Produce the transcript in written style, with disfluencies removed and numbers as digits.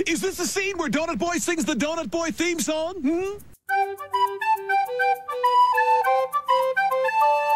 Is this the scene where Donut Boy sings the Donut Boy theme song?